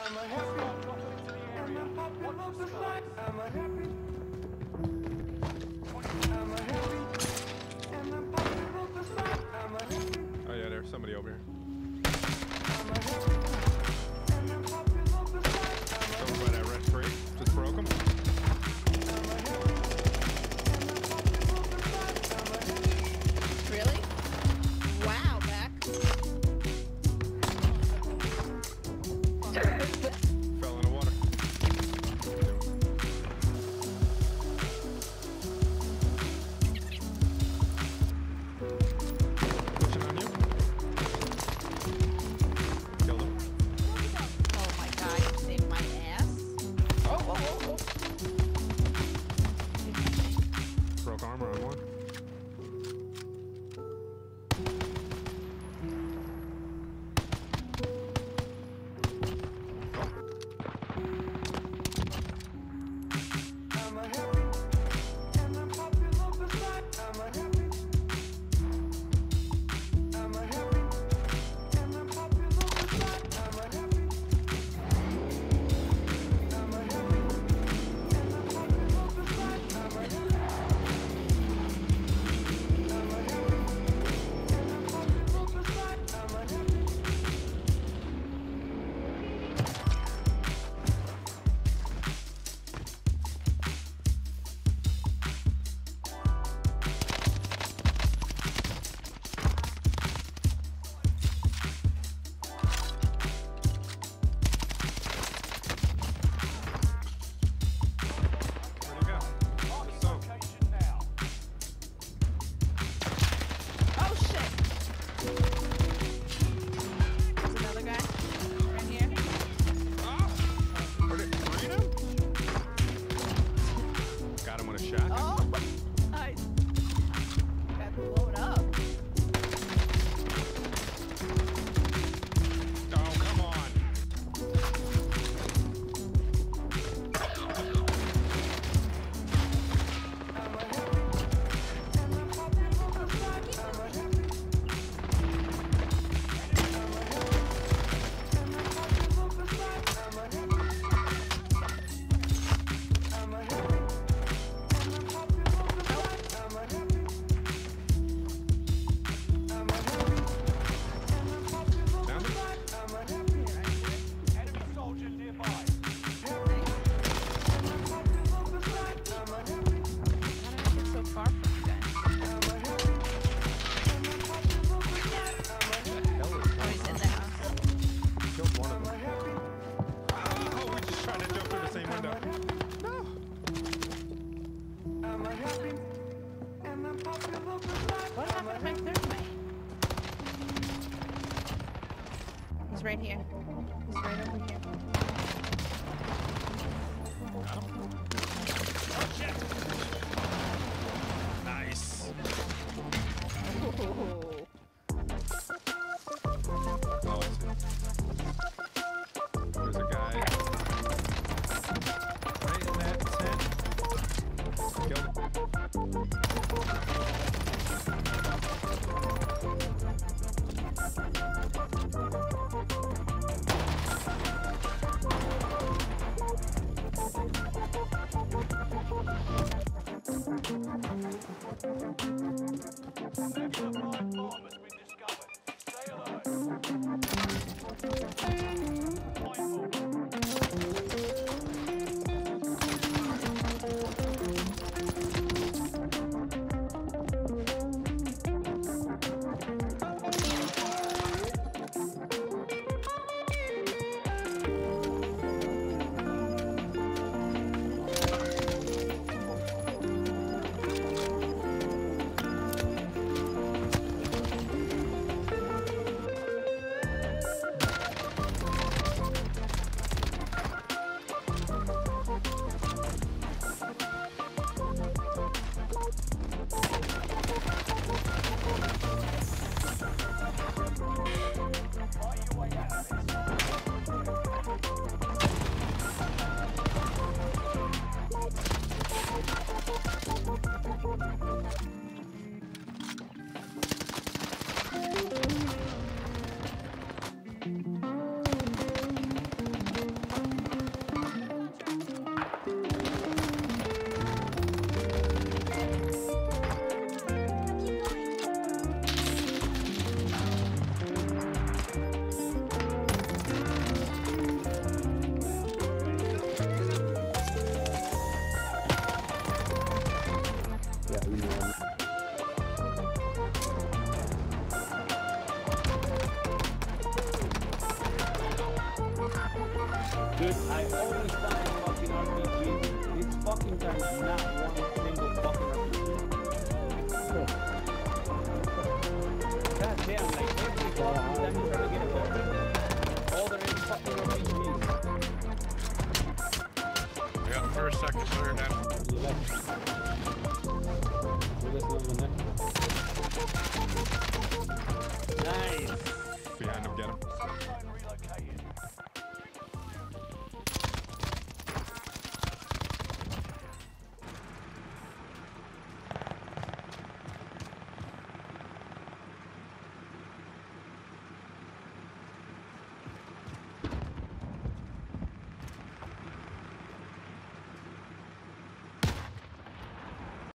Oh yeah, there's somebody over here. Over by that red crate. Just broke him. Really? Wow, back. Fell in the water. Pushing on you. Killed him. Oh my god, you saved my ass. Oh. Broke armor on one. Oh shit! There's another guy right here. Where'd it find him? Got him with a shotgun. Oh! Nice. Got blown up. Oh, come on. So far from you guys. Oh, he's in the house. Killed one of them. Oh, we just tried to jump through the same window. No. What happened to my third mate? He's right here. He's right over here. Nice. Ooh. Oh, I see. There's a guy right in that tent. Killed him. Dude, I always find fucking RPGs. This fucking time is not one single fucking RPG. God damn, like every fucking time you try to get a weapon, all there is fucking RPGs. Yeah, first, second, third, and You like it? Well, there's another one there. Nice. behind him, get him.